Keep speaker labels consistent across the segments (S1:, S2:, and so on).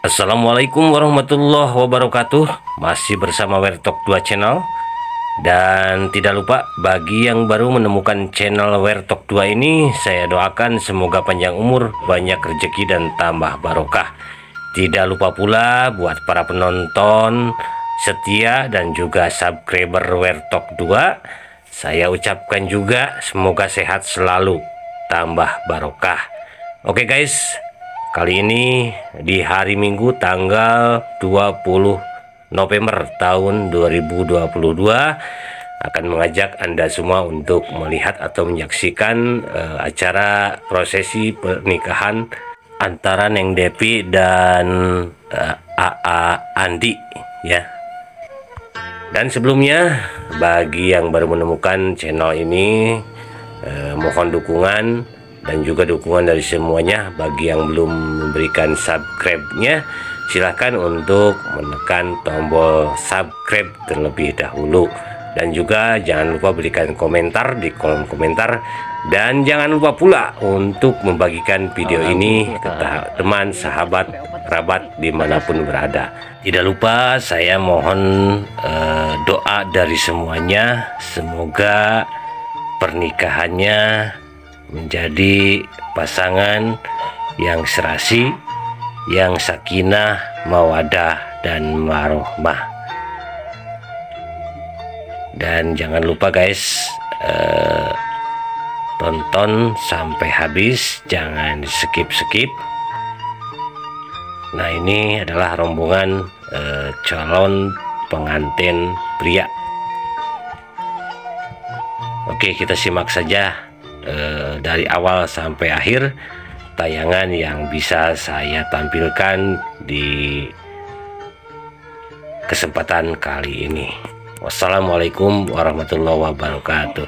S1: Assalamualaikum warahmatullahi wabarakatuh. Masih bersama Wertok 2 Channel. Dan tidak lupa bagi yang baru menemukan channel Wertok 2 ini, saya doakan semoga panjang umur, banyak rezeki dan tambah barokah. Tidak lupa pula buat para penonton setia dan juga subscriber Wertok 2, saya ucapkan juga semoga sehat selalu, tambah barokah. Oke guys, kali ini di hari Minggu tanggal 20 November tahun 2022 akan mengajak Anda semua untuk melihat atau menyaksikan acara prosesi pernikahan antara Neng Depi dan AA Andi ya. Dan sebelumnya bagi yang baru menemukan channel ini, mohon dukungan dan juga dukungan dari semuanya. Bagi yang belum memberikan subscribe-nya, silahkan untuk menekan tombol subscribe terlebih dahulu. Dan juga jangan lupa berikan komentar di kolom komentar. Dan jangan lupa pula untuk membagikan video ini ke teman, sahabat, kerabat dimanapun berada. Tidak lupa saya mohon doa dari semuanya. Semoga pernikahannya menjadi pasangan yang serasi, yang sakinah, mawadah, dan warohmah. Dan jangan lupa guys, tonton sampai habis, jangan skip-skip. Nah, ini adalah rombongan calon pengantin pria. Oke, kita simak saja dari awal sampai akhir tayangan yang bisa saya tampilkan di kesempatan kali ini. Wassalamualaikum warahmatullahi wabarakatuh.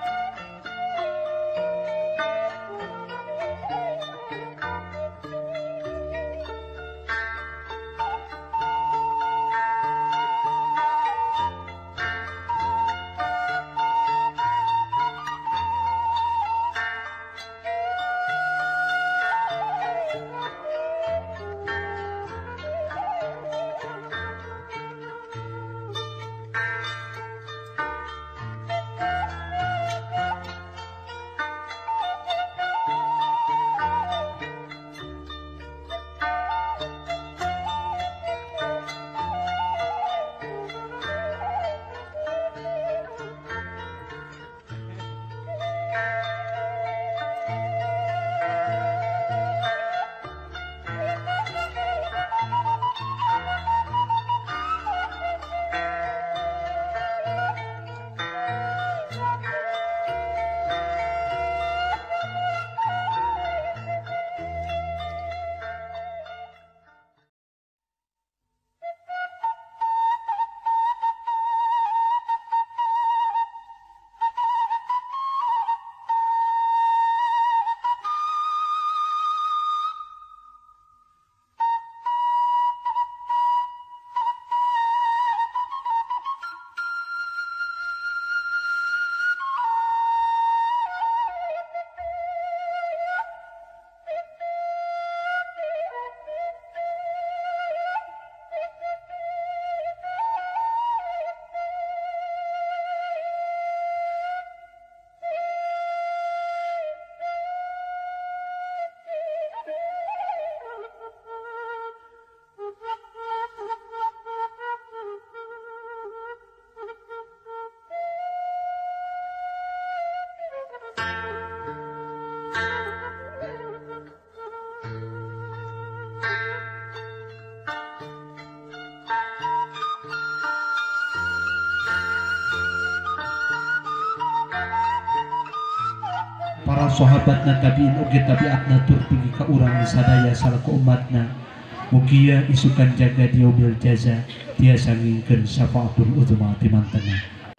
S2: Para sahabatna tabiin oge tabiatna tur pigi ka urang sadaya salaku umatna, mugia isukan jaga diobil jaza tiasa ngingkeun syafaatul uzma ti mantena.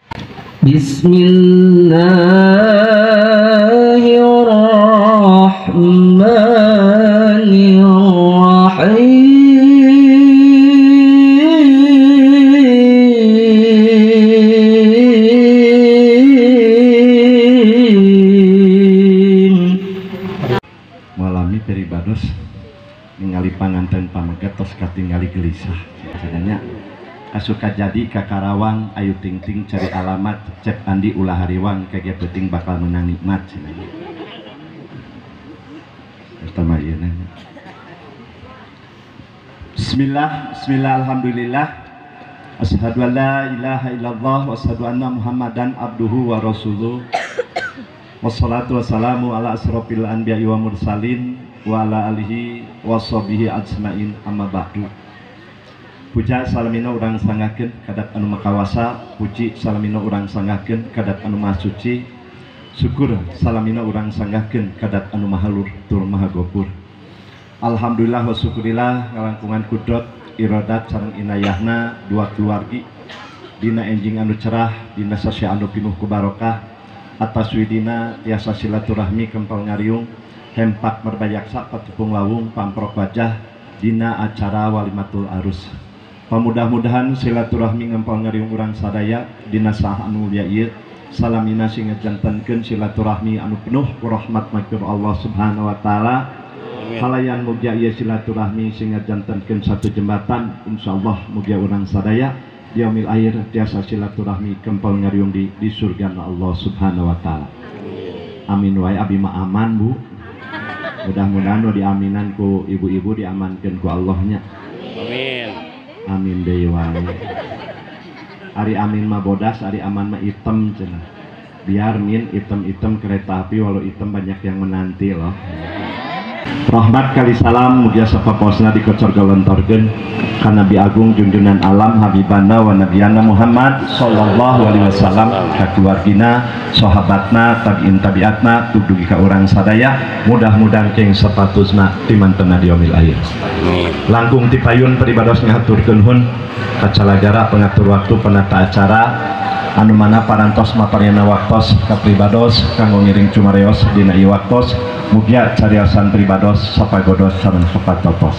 S2: Bismillahirrahmanirrahim.
S3: Malami peribados ningali panganten pameget tos katingali gelisah sebenarnya asuka jadi ka Karawang ayu ting-ting cari alamat cek Andi ulah hariwang kage penting bakal menang nikmat sebenarnya pertama ieu nanya Bismillah alhamdulillah asyhadu an la ilaha illallah wa asyhadu anna muhammadan abduhu wa rasuluh wassalatu wassalamu ala asrofil anbiya'i wa mursalin wa ala alihi wa sahbihi ajmain amma ba'du. Puja salamina urang sangakeun kadat anu makawasa, puji salamina urang sangakeun kadat anu maha suci, syukur salamina urang sangakeun kadat anu maha lur tur maha gopur. Alhamdulillah wa syukurillah ngalangkungan kudrat iradat sareng inayahna dua keluargi dina enjing anu cerah dina sasi anu pinuh ku barokah atas widina tiasa silaturahmi kempal ngariung hempak merbayaksa patupung lawung pamprok wajah dina acara walimatul arus. Pamudah-mudahan silaturahmi ngempal ngariung urang sadaya dina saha anu mulia ieu salamina sing ngajantenkeun silaturahmi anu penuh ku rahmat maghfir Allah Subhanahu wa taala. Halayan mugia ieu silaturahmi sing ngajantenkeun satu jembatan insyaallah mugia urang sadaya di yaumil akhir tiasa silaturahmi kempal ngariung di surga Allah Subhanahu wa taala. Amin wae abi mah aman Bu. Mudah-mudahan diaminan ku ibu-ibu diamankeun ku Allahnya.
S1: Amin.
S3: Amin deui wae. Ari amin mah bodas, ari aman mah item cenah. Biar min item-item kereta api walau item banyak yang menanti loh. Rahmat kali salam mugia sapaposna dikocor galontorkeun ka Nabi Agung junjunan alam habibana wa nabiyana Muhammad sallallahu alaihi wasallam ka keluargina sahabatna tabiin tabiatna dugi ka urang sadaya mudah-mudahan keng sapatusna timantenna di yaumil akhir. Langkung ti payun peribados ngaturkeun hun kacalagara pengatur waktu penata acara anu mana parantos maparina waktos kapribados kanggo ngiring cumareos dina ieu waktos mugia cariosan pribados sapagodos sareng sapatopos.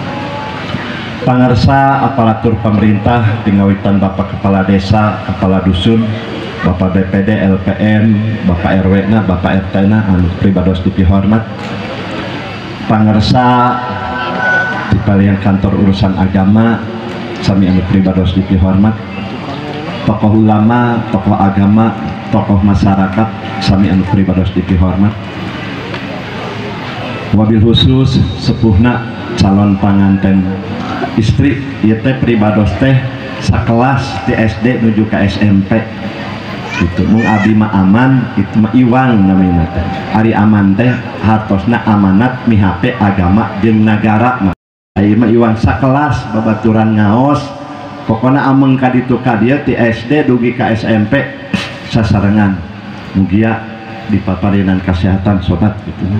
S3: Pangarsa aparatur pemerintah tingawitan Bapak Kepala Desa, Kepala Dusun, Bapak BPD, LPM, Bapak RW na, Bapak RT na anu pribados dipihormat. Pangarsa dipalian kantor urusan agama sami anu pribados dipihormat. Tokoh ulama, tokoh agama, tokoh masyarakat sami anu pribados dipihormat. Wabil khusus sepuhna calon panganten istri ieu teh pribados teh sakelas di SD nuju ka SMP itu mung abi mah aman itu mah iwang namina teh ari aman teh hartosna amanat mihape agama jeung nagara mah ieu mah iwang sakelas babaturan ngaos pokona ameng ka ditu ka dieu ti SD dugi ka SMP sasarengan mugia dipaparinan kesehatan sobat gitu.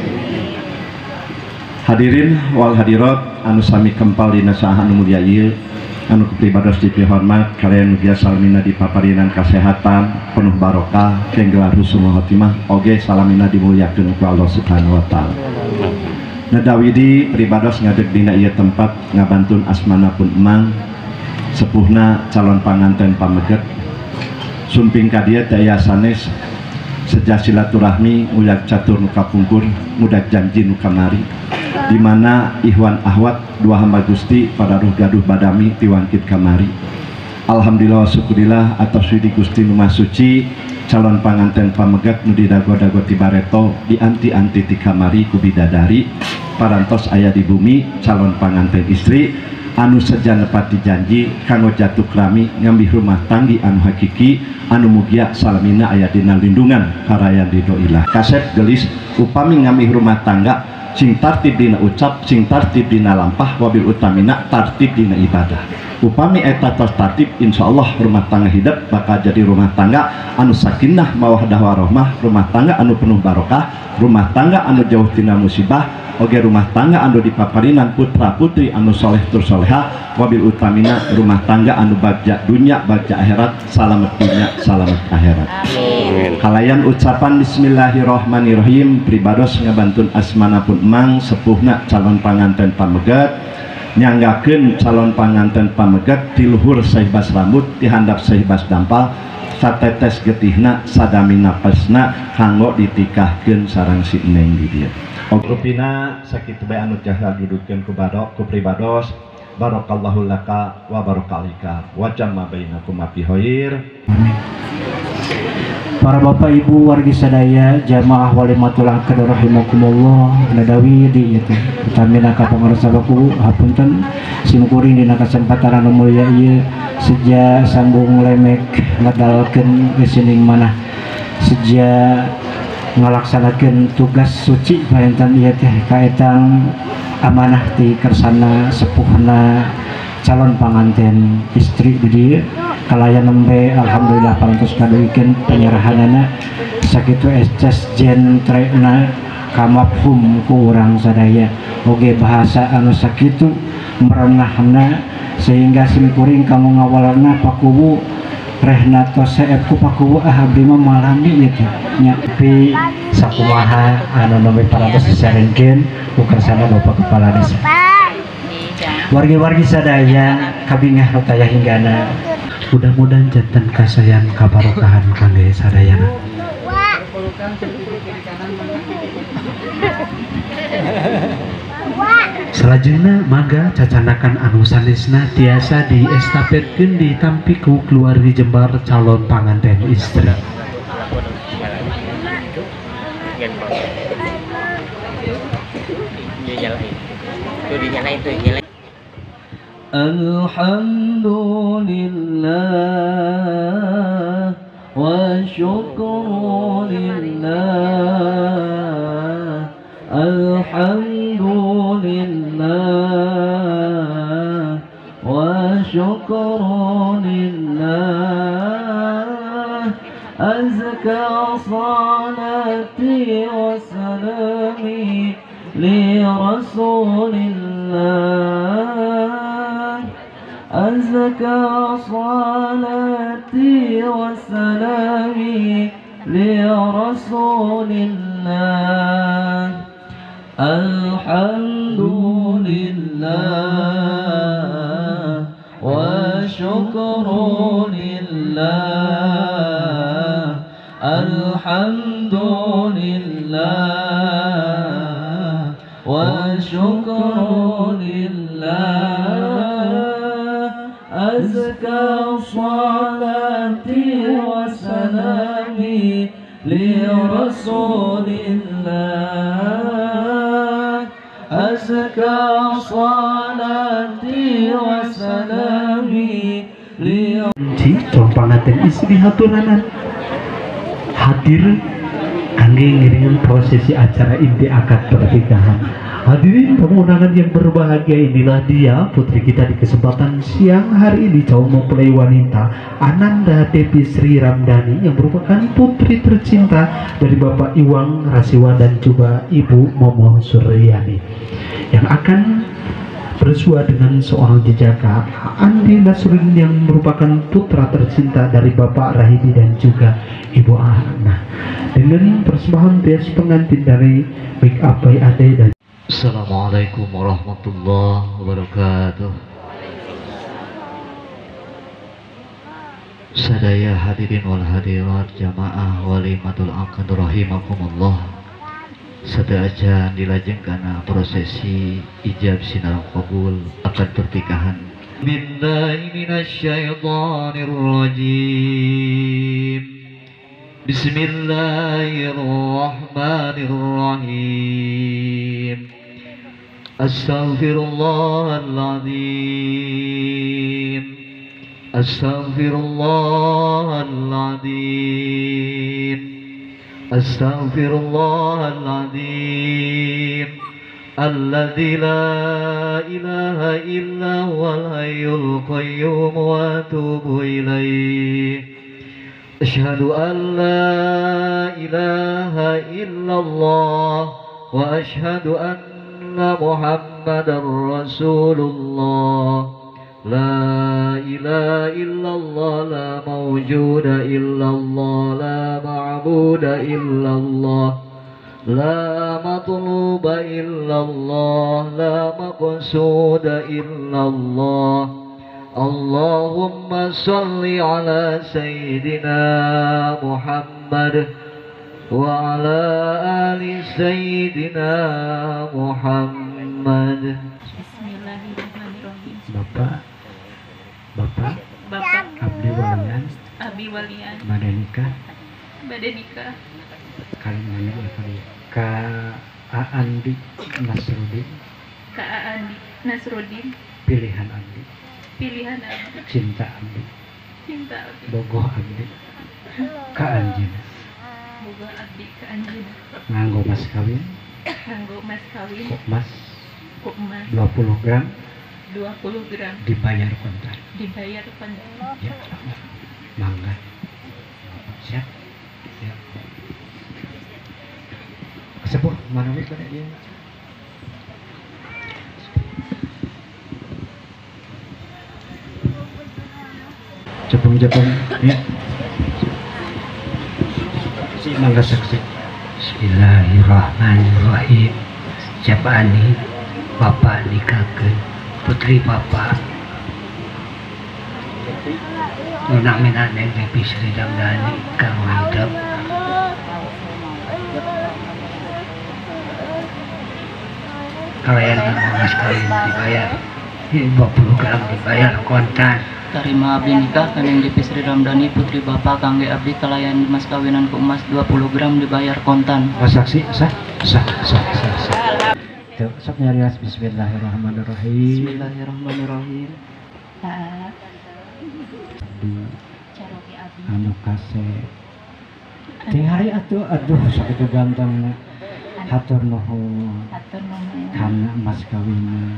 S3: Hadirin wal hadirat anu sami kempal dina saha anu mulia ieu anu kepribados dipihormat kalian mugia salamina dipaparinan kesehatan penuh barokah kenggelar husnul khotimah oge salamina dimuliakeun ku Allah Subhanahu wa taala. Nadawidi pribados ngadeg dina ieu tempat ngabantun asmanapun emang sepuhna calon panganten pameget sumping ka dieu teh aya sanes sejak silaturahmi mulia catur nu kapungkur mudak janji nu kamari di mana ikhwan ahwat dua hamba Gusti pada ruh gaduh badami tiwangkit kamari. Alhamdulillah syukurillah atas widi Gusti nu maha suci calon panganten pamegat nu didago-dago ti bareto di anti-anti ti kamari ku bidadari parantos aya di bumi calon panganten istri anu sejan nepati janji kanggo jatuh krami ngambil rumah tanggi anu hakiki anu mugia salamina aya dina lindungan karayan ridho ilah. Kasep gelis upami ngambil rumah tangga sing tartib dina ucap sing tartib dina lampah wabil utamina tartib dina ibadah upami eta tos tartib insyaallah rumah tangga hidup bakal jadi rumah tangga anu sakinah mawaddah warahmah rumah tangga anu penuh barokah rumah tangga anu jauh tina musibah oge rumah tangga anu dipaparinan putra putri anu soleh tur soleha wabil utamina rumah tangga anu bagja dunya bagja akhirat salamet dunya salamet akhirat. Kalayan ucapan bismillahirrahmanirrahim pribados ngabantun asmanapun emang sepuhna calon panganten pamegat nyanggakeun calon panganten pamegat di luhur saibas rambut di handap saibas dampal satetes getihna sadami napasna kanggo ditikahkeun sareng si Neng di dieu. Rupina sakitu bae anu jasa dudukeun ku pribados. Barakallahu laka wa barakalika wa jamma bainakum fi khair.
S2: Para bapak ibu wargi sadaya jamaah walimatul akad rahimakumullah nadawi di itu utamina ka pangarsa baku hapunten simkuring dina kasempatan anu mulya ieu seja sambung lemek ngadalkeun geusining manah seja ngalaksanakeun tugas suci parentan ieu teh kaetang amanah ti kersana sepuhna calon panganten istri di dieu kalayan nembe alhamdulillah parantos kaduikeun penyerahanana sakitu esces jentrena kamafhum ku urang sadaya oge bahasa anu sakitu merenahna sehingga simkuring kamu ngawalna pakuwu rehna tos seep ku pakuwu abdi mah malami ieu teh nya pi sakumaha anu nembe parantos disarenkeun ku kersana Bapak Kepala Desa. Wargi-wargi sadaya kabingah rotaya hinggana mudah-mudahan jantan kasayan kabarokahan kangge sadayana. Selanjutnya maga cacanakan anu sanesna tiasa diestafetkeun ditampi ku keluarga Jembar calon panganten istri. Alhamdulillah wa syukrulillah. Alhamdulillah wa syukrulillah. Azka salati wa salami li rasulillah. أزكى صلاتي وسلامي لرسول الله. الحمد لله والشكر لله. الحمد لله والشكر لله. أزكى صلاتي وسلامي لرسول الله. أزكى صلاتي وسلامي calon panganten istri haturanan hadir kangge ngiringan prosesi acara inti akad pernikahan. Hadirin pemunangan yang berbahagia, inilah dia putri kita di kesempatan siang hari ini, calon mempelai wanita Ananda Devi Sri Ramdhani yang merupakan putri tercinta dari Bapak Iwang Rasiwan dan juga Ibu Momo Suryani yang akan bersua dengan seorang jejaka Andi Nasruddin yang merupakan putra tercinta dari Bapak Rahidi dan juga Ibu Ana, dengan persembahan bias pengantin dari Big Apai Ade dan
S4: Assalamualaikum warahmatullahi wabarakatuh. Sadaya hadirin wal hadirat jamaah walimatul akad rahimakumullah. Sadaya dilajengkeun prosesi ijab sinareng qabul akad pernikahan. Billahi minasyaitonir rajim. Bismillahirrahmanirrahim. Astaghfirullahaladzim. Astaghfirullahaladzim. Astaghfirullahaladzim. Alladzi la ilaha illa huwal hayyul qayyum wa atubu ilaih. Asyhadu an la ilaha illallah wa asyhadu anna Muhammadar Rasulullah. La ilaha illallah, la mawjuda illallah, la ma'buda illallah, la matluba illallah, la maqsuda illallah. Allahumma salli ala Sayyidina Muhammad wa ala ali Sayyidina Muhammad.
S5: Bismillahirrahmanirrahim.
S2: Bapak
S5: Abdi Walian
S2: pada nikah kali mana ya kali Ka Andi Nasrudin pilihan Andi cinta Andi bogoh Andi Ka Anjina nganggo mas kawin kok mas 20 gram dibayar kontan ya mangga siap sepuh mana wis pada dia cepung ya si mangga saksi. Bismillahirrahmanirrahim. Siapa ani bapak nikahkeun putri bapak Nuna minane Devi Sri Damdani Kang Widam kalian mas kawin dibayar 20 gram dibayar kontan.
S6: Tarima abdi nikah kalian Devi Sri Ramdhani putri bapak kangge abdi kalayan mas kawinan ku emas 20 gram dibayar kontan.
S2: Saksi sah. Sok nyarias bismillahirrahmanirrahim.
S6: Bismillahirrahmanirrahim.
S2: Anu kase tingali aduh sakitu ganteng hatur nuhun kana mas kawin.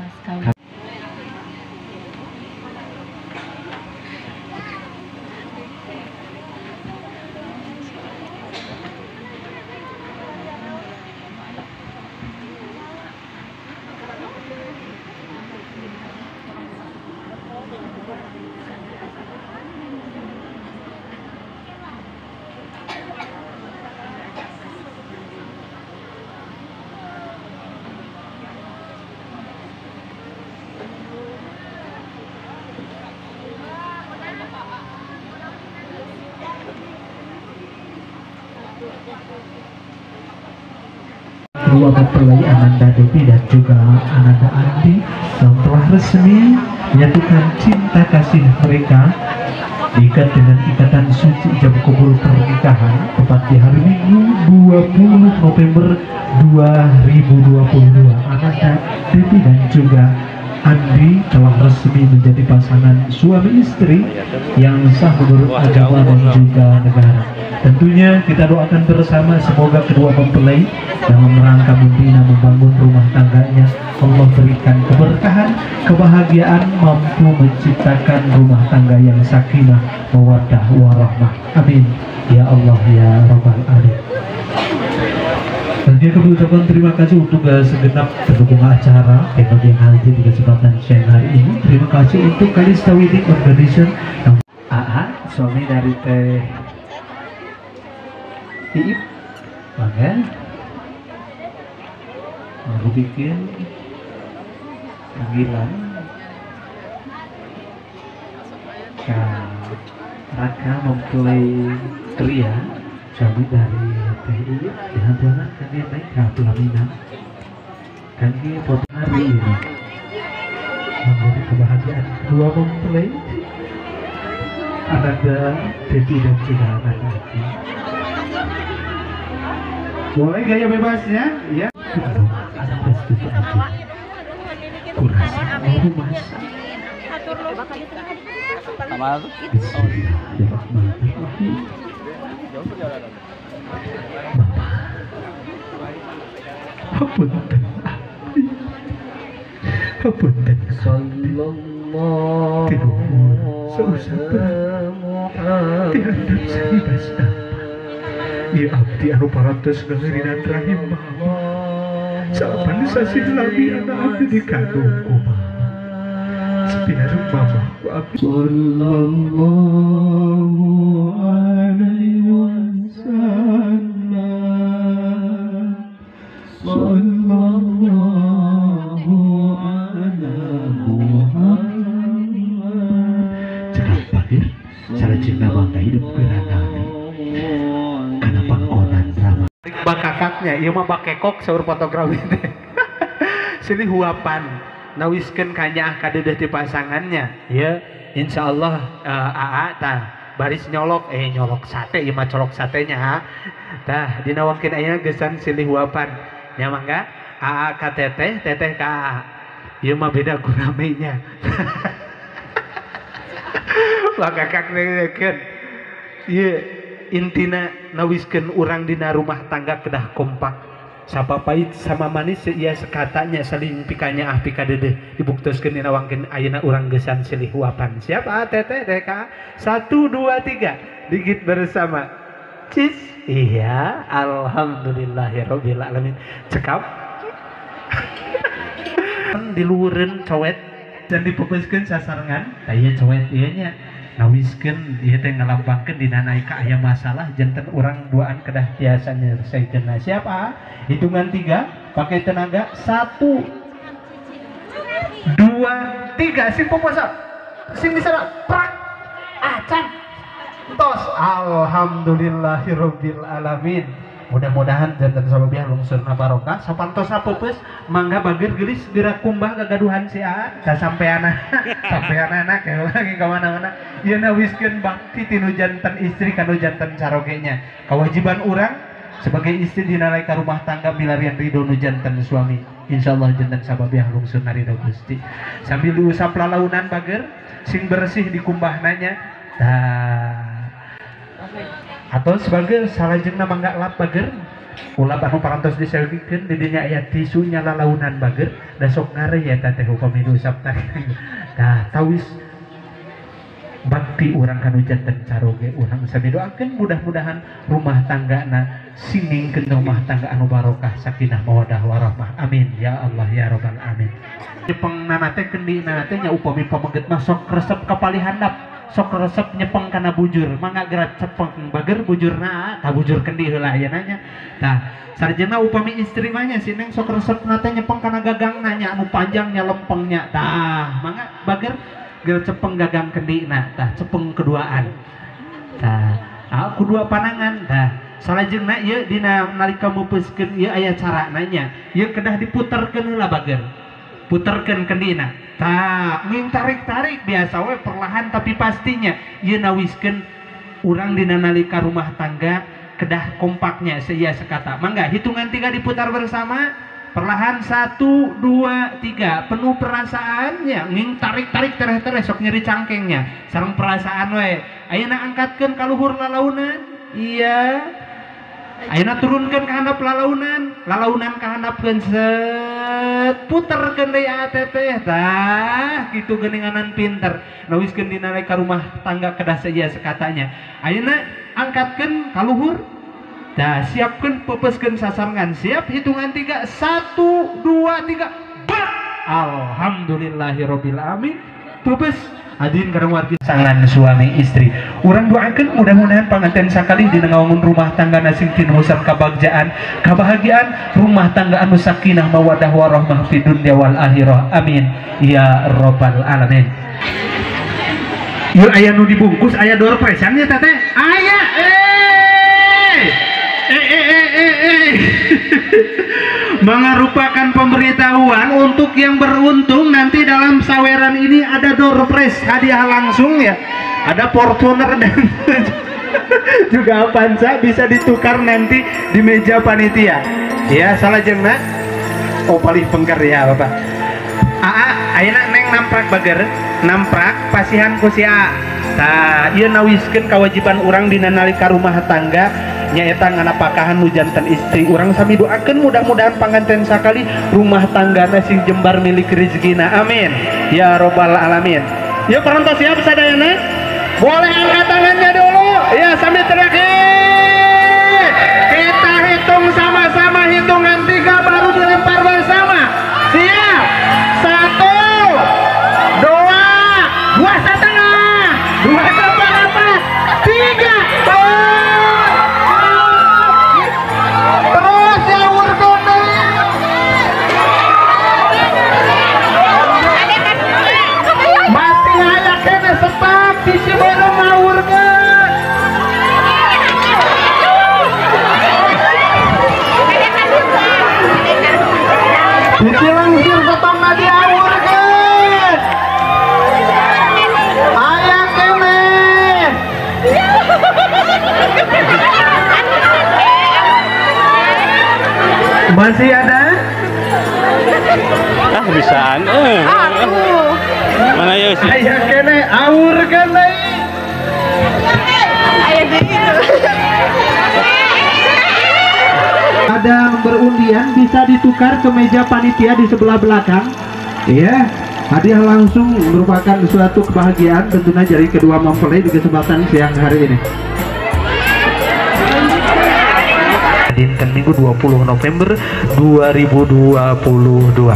S2: Kedua mempelai Ananda Devi dan juga Ananda Andi yang telah resmi menyatukan cinta kasih mereka diikat dengan ikatan suci jam kubur pernikahan tepat di hari Minggu 20 November 2022. Ananda Devi dan juga Andi telah resmi menjadi pasangan suami istri yang sah menurut agama dan juga negara. Tentunya kita doakan bersama semoga kedua mempelai dalam rangka membina membangun rumah tangganya Allah berikan keberkahan, kebahagiaan, mampu menciptakan rumah tangga yang sakinah, mawaddah, warahmah. Amin. Ya Allah ya Rabbal Alamin. Tentunya kami ucapkan terima kasih untuk segenap pendukung acara yang hadir di kesempatan siang hari ini. Terima kasih untuk Kalista Wedding Organization yang suami dari Teh Iip Bangga baru bikin panggilan Raka mempelai pria suami dari Teh Iip dihantuanan kan dia naik ke pelaminan kan dia foto hari ini memberi kebahagiaan dua mempelai Ananda Devi dan juga Ananda Andi. Boleh gaya bebasnya ya. Ada restu aja kurasa mau mas Bismillahirrahmanirrahim. Hapunten sallallahu tihandap saribasna ya abdi anu parantos ngerinan rahim mama sapan sasilami anak abdi dikandung mama sepiarung mama ku abdi sallallahu alaihi wasallam sallallahu ala Muhammad kakaknya ieu mah bakekok saur fotografi teh. Silih huapan nawiskeun kanyaah ka dedeh ti pasangannya ya insyaallah aa tah baris nyolok sate ieu mah colok satenya tah dina wangkeun aya geusan silih huapan nya mangga aa ka teteh ka aa ieu mah beda guramenya. Maka kaknekeun ieu intina nawiskeun urang dina rumah tangga kedah kompak sapapait sama manis ia sekatanya saling pikanya pika dedeh dibuktioskeun dina wangkeun ayeuna urang geusan silih huapan siap teteh ka 1 2 3 digit bersama cis iya alhamdulillahirabbil alamin cekap di luhureun cowet dan dipepeuskeun sasarengan aya cowet ieu nya nawiskeun ieu teh ngalampangkeun dina naik ka aya masalah janten urang duaan kedah tiasa nyelesaikeun. Siap hitungan 3 pakai tenaga 1 2 3 sing poposa sing disana prak acan tos alhamdulillahirabbil alamin. Mudah-mudahan janten sababiah lungsurna barokah sapantos pepeus mangga bageur geulis geura kumbah gagaduhan si A sasampeana sampeanana kae lagi ka mana-mana ieu nawiskeun bakti tinu janten istri kanu janten carogenya. Kewajiban urang sebagai istri dinalai ka rumah tangga milarian ridho nu janten suami insyaallah janten sababiah lungsurna ridho Gusti sambil diusap lalaunan bageur sing bersih dikumbahna atau sebagai salajengna mangga lap bageur ulah anu parantos diseugikeun di dinya aya tisu nya lalaunan bageur da sok ngare ya teh upami diusap teh tah tawis bakti urang kanu janten caroge urang sami doakeun mudah-mudahan rumah tanggana siningkeun rumah tangga anu barokah sakinah mawaddah warahmah amin ya Allah ya rabbal alamin. Nyepengnana teh kendina teh nya upami pamengget mah sok resep ka palihandap sok resep nyepeng kana bujur mangga gerak cepeng bageur bujurna tah bujur kendi heula ayeuna nya tah sarjana upami istri mah nya sineng sok resepna teh nyepeng kana gagangna nya anu panjangnya lempengnya tah mangga bageur gerak cepeng gagang kendina tah cepeng keduaan tah kedua panangan tah salajengna ieu dina nalika meupeuskeun ieu aya carana nya ieu kedah diputerkeun heula bageur puterkeun kendina tah ming tarik-tarik biasa we perlahan tapi pastinya ieu nawiskeun urang dina nalika rumah tangga kedah kompaknya seiya sekata mangga hitungan 3 diputar bersama perlahan 1 2 3 penuh perasaannya ming tarik-tarik tereh-tereh sok nyeri cangkengnya sareng perasaan we ayeuna angkatkeun ka luhur lalaunan iya ayeuna turunkeun ka handap lalaunan ka handapkeun set puterkeun deui teteh tah kitu geuninganan pinter nawiskeun dina ka rumah tangga kedah saja sekatanya ayeuna angkatkeun ka luhur tah siapkeun pepeuskeun sasarengan siap hitungan 3 1 2 3 bak alhamdulillahirabbil alamin pepeus hadirin karang wargi sangan suami istri urang doakeun mudah-mudahan panganten sakali dina ngawangun rumah tangga sing tinuhusap kabagjaan kabahagiaan rumah tangga anu sakinah mawaddah warahmah fid dunya wal akhirah amin ya rabbal alamin. Ieu aya nu dibungkus aya door presan ya teteh aya mengerupakan pemberitahuan untuk yang beruntung nanti dalam saweran ini ada door prize hadiah langsung ya ada Fortuner dan juga Avanza bisa ditukar nanti di meja panitia ya salajengna oh paling pengker ya Bapak ayeuna neng namprak bageur namprak pasihan ku si A tah ieu nawiskeun kewajiban urang dina nalika rumah tangga nyaeta nganapakahan nu janten istri urang sami doakeun mudah-mudahan panganten sakali rumah tanggana sing jembar milik rezekina amin ya rabbal alamin. Yuk penonton siap sadayana boleh angkat tangannya dulu ya sambil teriak kita hitung sama-sama hitungan 3 baru dilempar bersama siap 1 2 2,5 2 4 3 sepak di Ciberem ngawurkeun
S3: Biji langsir tetongna diawurkeun. Aya kene. Masih ada?
S1: Ah bisaan. Mana ya sih?
S3: Aya kene awurkeun deui. Ada berundian bisa ditukar ke meja panitia di sebelah belakang. Iya, hadiah langsung merupakan suatu kebahagiaan tentunya dari kedua mempelai di kesempatan siang hari ini. Dinten Minggu 20 November 2022.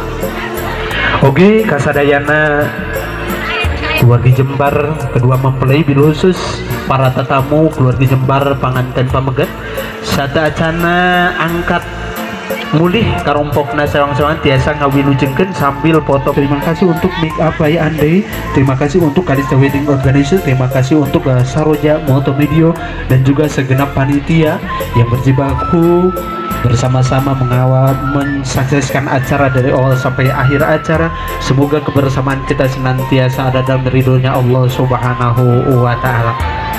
S3: Oke, kasadayana keluarga Jembar, kedua mempelai bil khusus para tetamu keluarga Jembar panganten pamegat sata acana angkat mulih karompokna sewang-sewangan tiasa ngawilujengkeun sambil foto. Terima kasih untuk Make Up by Ande, terima kasih untuk Kalista Wedding Organizer, terima kasih untuk Saroja Multimedia dan juga segenap panitia yang berjibaku bersama-sama mengawal mensukseskan acara dari awal sampai akhir acara. Semoga kebersamaan kita senantiasa ada dalam ridhonya Allah Subhanahu wa Ta'ala.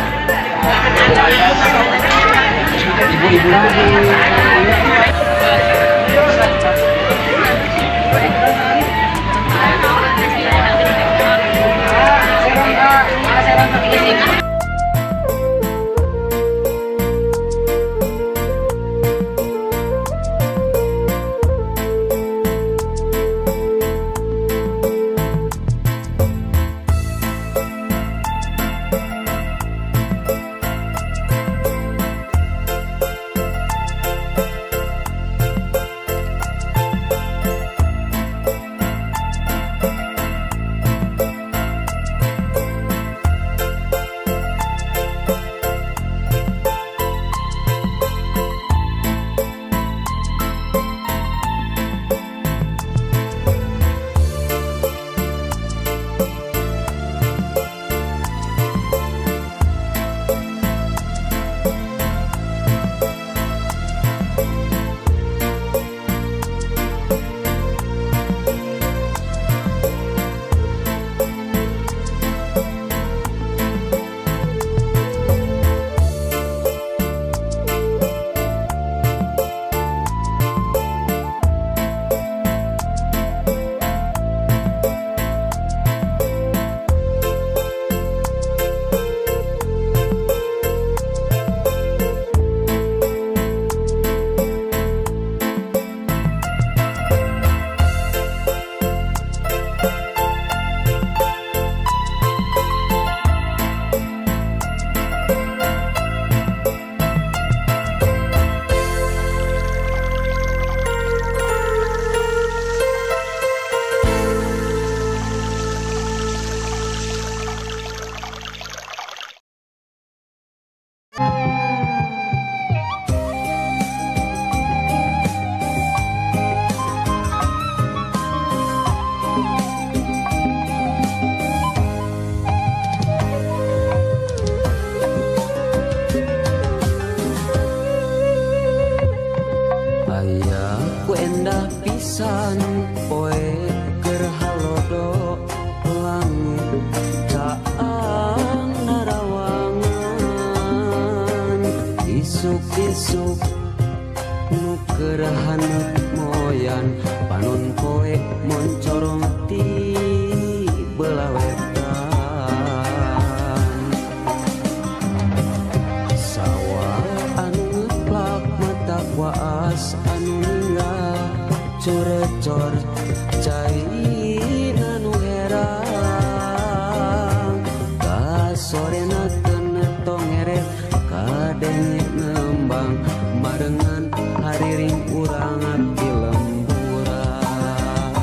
S7: Ku endah pisan poe keur halodo langit caang narawangan isuk-isuk nu keur hanep moyan panon poe moncorong ti belah wetan sawah anu ngeplak mata waas anu curecor cai nanu herang ka sorena tenetong eret kadenge nembang marengan hariring urang abdi lemburan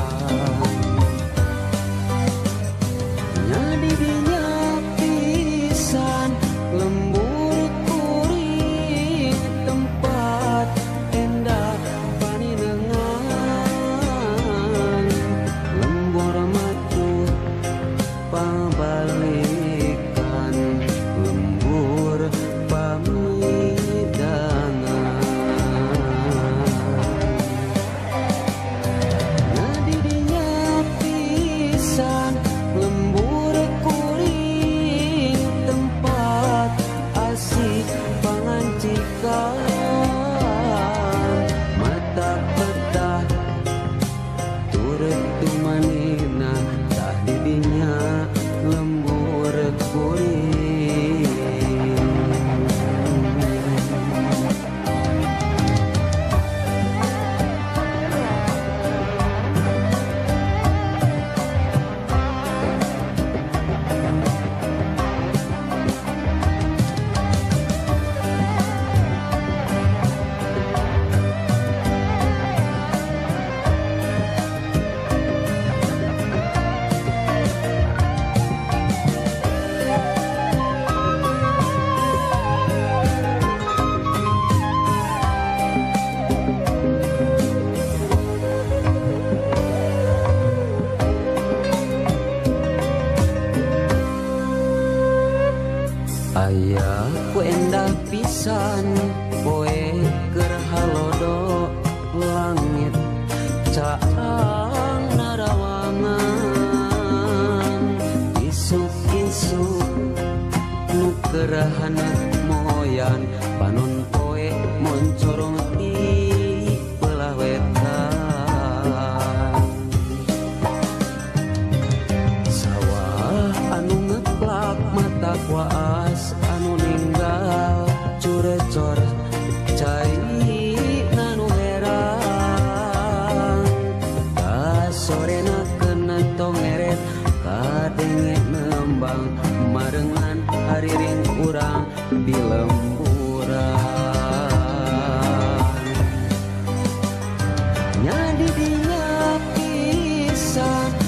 S7: nyadi dinya pisan lembur kuring tempat endah paninengan lembur caang narawangan isuk-isuk nu kerahana moyan panon poe moncorong di belah wetan sawah anu ngeplak mata kuas anu ninggal curecor cai nanu herang kasorena kena tongeret kadenge nembang marengan hariring urang di lemburan nyadi dinya pisan